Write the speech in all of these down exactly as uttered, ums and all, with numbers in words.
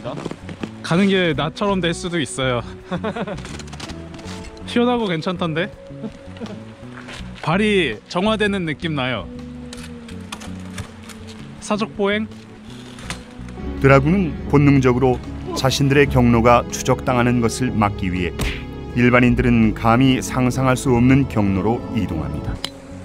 있습니다. 가는 게 나처럼 될 수도 있어요. 시원하고 괜찮던데? 발이 정화되는 느낌 나요. 사족보행? 드라군은 본능적으로 자신들의 경로가 추적당하는 것을 막기 위해 일반인들은 감히 상상할 수 없는 경로로 이동합니다.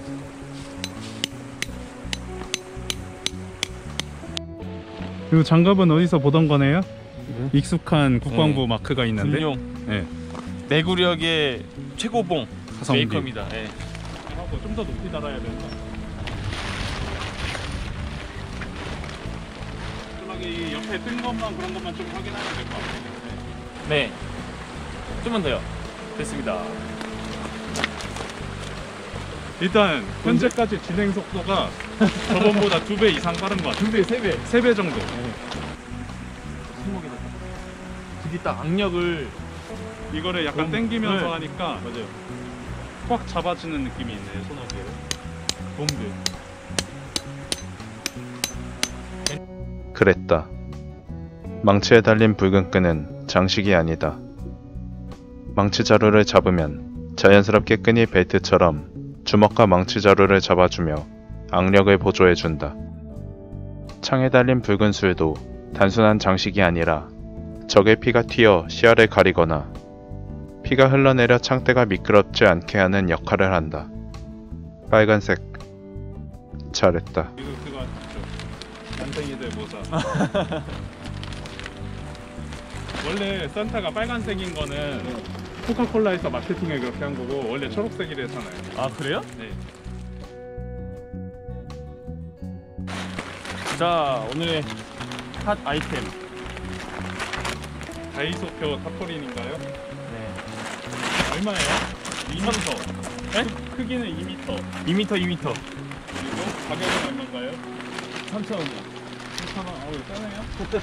이 장갑은 어디서 보던 거네요? 네. 익숙한 국방부 네. 마크가 있는데. 군용. 네. 내구력의 최고봉 가성비. 메이커입니다. 네. 하고 좀 더 높이 달아야 된다. 이 옆에 뜬 것만 그런 것만 좀 확인하면 될 것 같아요. 네. 좀만 더요. 됐습니다. 일단 현재까지 진행 속도가 저번보다 두 배 이상 빠른 것 같아요. 두 배, 세 배. 세 배 정도. 손목에다. 드디 딱 악력을 이거를 약간 봄, 당기면서 네. 하니까 맞아요. 꽉 잡아주는 느낌이 있네요, 손목에. 봄들. 그랬다. 망치에 달린 붉은 끈은 장식이 아니다. 망치 자루를 잡으면 자연스럽게 끈이 벨트처럼 주먹과 망치 자루를 잡아주며 악력을 보조해준다. 창에 달린 붉은 술도 단순한 장식이 아니라 적의 피가 튀어 시야를 가리거나 피가 흘러내려 창대가 미끄럽지 않게 하는 역할을 한다. 빨간색. 잘했다. 이거 그거 아시죠? 난쟁이들 모자. 원래 산타가 빨간색인 거는 코카콜라에서 마케팅을 그렇게 한 거고 원래 초록색이라 했잖아요. 아, 그래요? 네. 자, 오늘의 핫 아이템. 다이소표 타포린인가요? 네. 얼마예요? 이 미터. 네? 크기는 이 미터. 이 미터, 이 미터. 그리고 가격은 얼마인가요? 삼천 원이요. 삼천 원. 어우, 싸네요.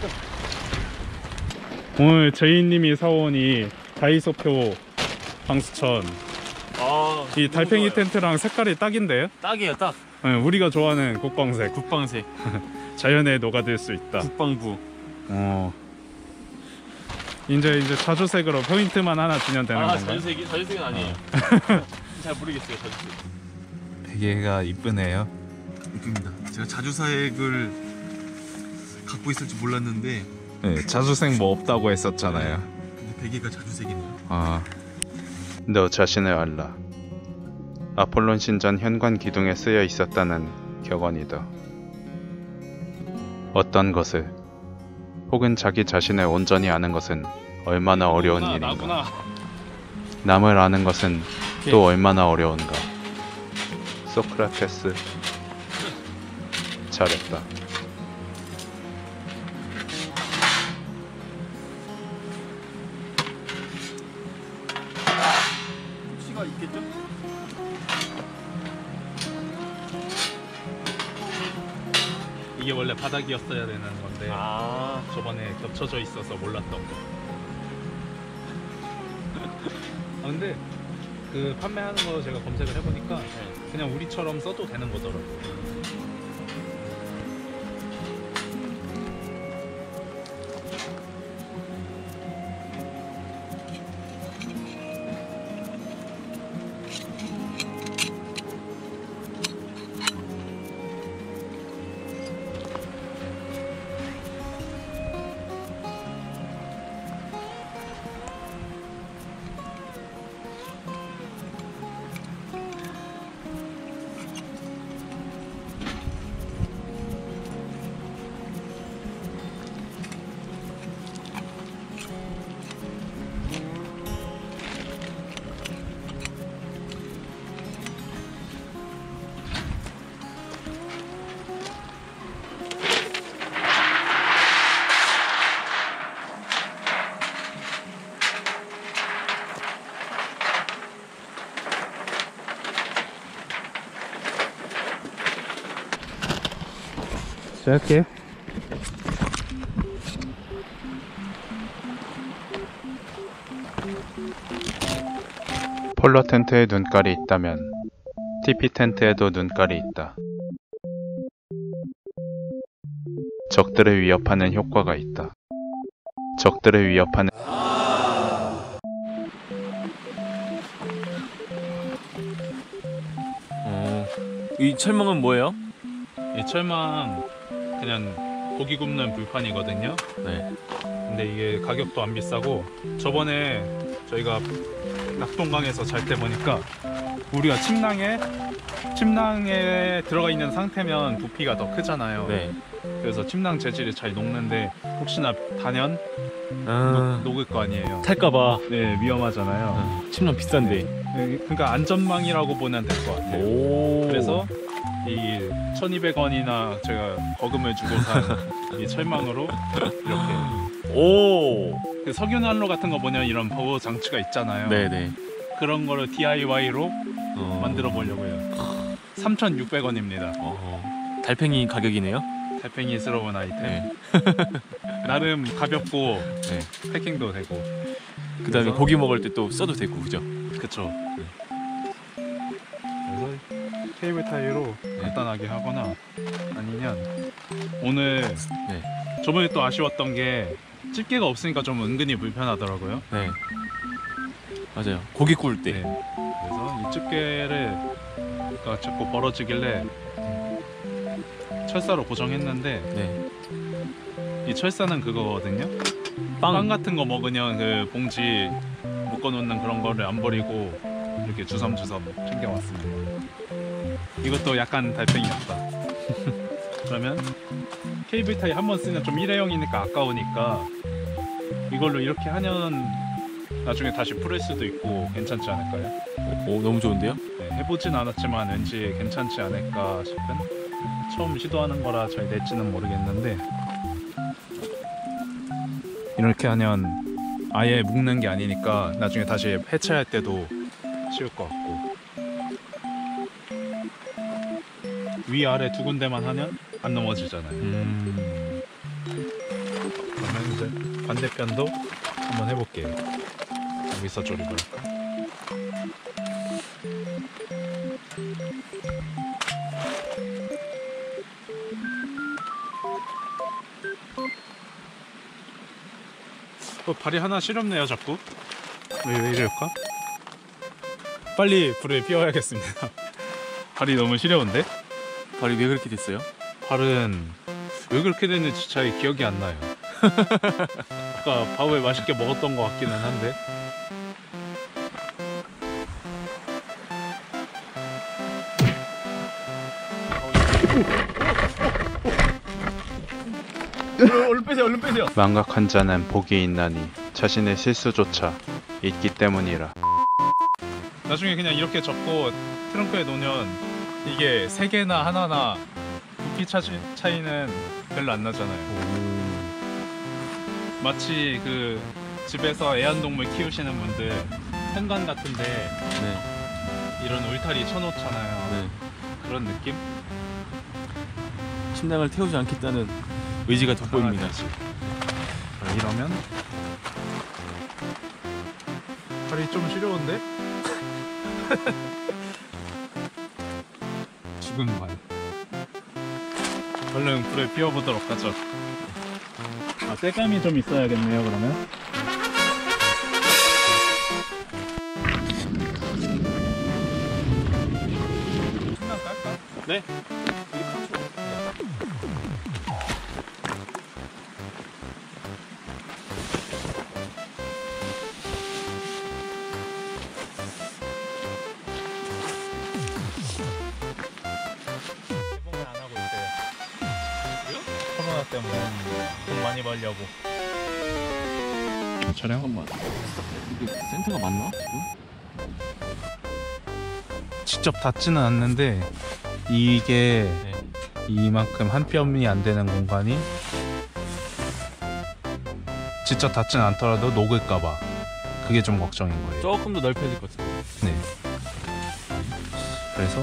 오늘 제이님이 사온 이 다이소표 방수천. 아, 이 달팽이 너무 좋아요. 텐트랑 색깔이 딱인데요? 딱이에요, 딱. 네, 우리가 좋아하는 국광색. 국방색. 자연에 녹아들 수 있다. 국방부. 어. 이제 이제 자주색으로 포인트만 하나 주면 되는 아, 건가요? 자주색이? 자주색은 아니에요. 잘 모르겠어요, 자주색. 베개가 이쁘네요. 이쁩니다. 제가 자주색을 갖고 있을지 몰랐는데 네, 자주색 뭐 없다고 했었잖아요. 근데 베개가 자주색이네요. 아, 너 자신을 알라. 아폴론 신전 현관 기둥에 쓰여 있었다는 격언이다. 어떤 것을 혹은 자기 자신을 온전히 아는 것은 얼마나 어려운 나구나, 일인가. 나구나. 남을 아는 것은 오케이. 또 얼마나 어려운가. 소크라테스. 잘했다. 혹시가 있겠죠? 이게 원래 바닥이었어야 되는 건데 아, 저번에 겹쳐져 있어서 몰랐던 거. 아 근데 그 판매하는 거 제가 검색을 해보니까 그냥 우리처럼 써도 되는 거더라고요. 시작할게요. 폴로 텐트에 눈깔이 있다면 티피 텐트에도 눈깔이 있다. 적들을 위협하는 효과가 있다. 적들을 위협하는 어, 이 철망은 뭐예요? 이 철망 그냥 고기 굽는 불판이거든요. 네. 근데 이게 가격도 안 비싸고 저번에 저희가 낙동강에서 잘 때 보니까 우리가 침낭에 침낭에 들어가 있는 상태면 부피가 더 크잖아요. 네. 그래서 침낭 재질이 잘 녹는데 혹시나 단연 아, 녹, 녹을 거 아니에요. 탈까봐. 네, 위험하잖아요. 아, 침낭 비싼데. 네, 그러니까 안전망이라고 보면 될 것 같아요. 오. 그래서 이 천이백 원이나 제가 거금을 주고 산 이 철망으로 이렇게 오. 그 석유난로 같은 거 보면 이런 보호 장치가 있잖아요. 네네. 그런 거를 디아이와이로 어. 만들어 보려고 해요. 삼천육백 원입니다. 어. 달팽이 가격이네요. 달팽이스러운 아이템. 네. 나름 가볍고 네. 패킹도 되고. 그다음에 그래서- 고기 먹을 때 또 써도 되고 그죠? 그쵸. 그래서 케이블 타이로 간단하게 하거나 아니면 오늘 네. 저번에 또 아쉬웠던 게 집게가 없으니까 좀 은근히 불편하더라고요. 네. 맞아요. 고기 구울 때. 네. 그래서 이 집게를 가 자꾸 벌어지길래 철사로 고정했는데 네. 이 철사는 그거거든요. 빵. 빵 같은 거 먹으면 그 봉지 묶어놓는 그런 거를 안 버리고 이렇게 주섬주섬 챙겨왔습니다. 이것도 약간 달팽이였다. 그러면 케이블 타이 한 번 쓰면 좀 일회용이니까 아까우니까 이걸로 이렇게 하면 나중에 다시 풀을 수도 있고 괜찮지 않을까요? 오, 너무 좋은데요? 네, 해보진 않았지만 왠지 괜찮지 않을까 싶은 처음 시도하는 거라 잘 될지는 모르겠는데 이렇게 하면 아예 묶는 게 아니니까 나중에 다시 해체할 때도 쉬울 것 같고 위아래 두 군데만 하면 안 넘어지잖아요. 음. 그러면 이제 반대편도 한번 해볼게요. 여기서 조립을 할까? 어, 발이 하나 시렵네요 자꾸. 왜, 왜 이럴까? 빨리 불을 피워야겠습니다. 발이 너무 시려운데? 발이 왜 그렇게 됐어요? 발은 왜 그렇게 됐는지 잘 기억이 안 나요. 아까 밥을 맛있게 먹었던 것 같기는 한데 얼른 빼세요, 얼른 빼세요. 망각한 자는 복이 있나니 자신의 실수조차 있기 때문이라. 나중에 그냥 이렇게 접고 트렁크에 놓으면 이게 세 개나 하나나 부피 차, 차이는 별로 안 나잖아요. 마치 그 집에서 애완동물 키우시는 분들 현관 같은데 네. 이런 울타리 쳐놓잖아요. 네. 그런 느낌? 침낭을 태우지 않겠다는 의지가 돋보입니다. 자, 이러면 발이 좀 시려운데? 죽은 발. 얼른 불을 피워보도록 하죠. 아, 때감이 좀 있어야겠네요, 그러면. 신나 깔까? 네. 개봉을 안 하고 있대요. 코로나 때문에 돈 많이 벌려고. 촬영? 잠깐만. 이게 센터가 맞나? 지금? 직접 닿지는 않는데 이게 네. 이만큼 한 뼘이 안 되는 공간이 직접 닿지는 않더라도 녹을까봐 그게 좀 걱정인 거예요. 조금 더 넓혀야 될 것 같아요. 네. 그래서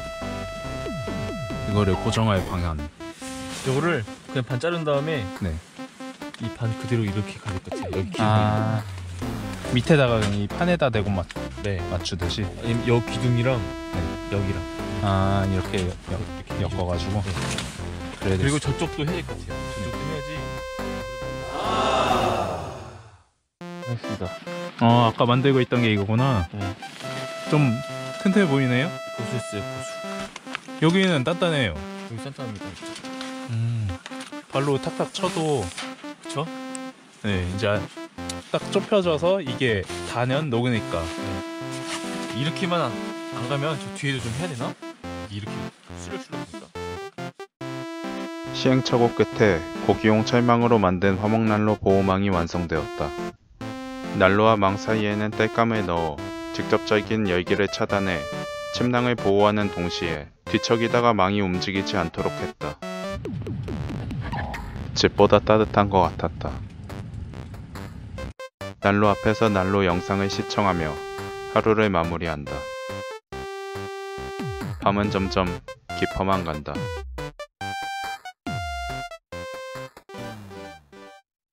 이거를 고정할 방안. 이거를 그냥 반 자른 다음에 네. 이 반 그대로 이렇게 가질 것 같아요. 여기 기둥. 아 밑에다가 그냥 이 판에다 대고 맞, 네. 맞추듯이. 아니면 여 기둥이랑 여기랑. 아 이렇게 엮, 이렇게 엮어가지고. 네. 그래야 그리고 됐어. 저쪽도 해야 될 것 같아요. 저쪽도 해야지. 했습니다. 어 아까 만들고 있던 게 이거구나. 네. 좀 튼튼해 보이네요. 보수했어요, 보수. 여기는 단단해요. 여기 산타입니다. 음, 발로 탁탁 쳐도 그쵸? 네 이제 딱 좁혀져서 이게 단연 녹으니까. 이렇게만 안, 안 가면 저 뒤에도 좀 해야 되나? 이렇게 수력수력니까. 시행착오 끝에 고기용 철망으로 만든 화목난로 보호망이 완성되었다. 난로와 망 사이에는 땔감을 넣어 직접적인 열기를 차단해 침낭을 보호하는 동시에 뒤척이다가 망이 움직이지 않도록 했다. 집보다 따뜻한 것 같았다. 난로 앞에서 난로 영상을 시청하며 하루를 마무리한다. 밤은 점점 깊어만 간다.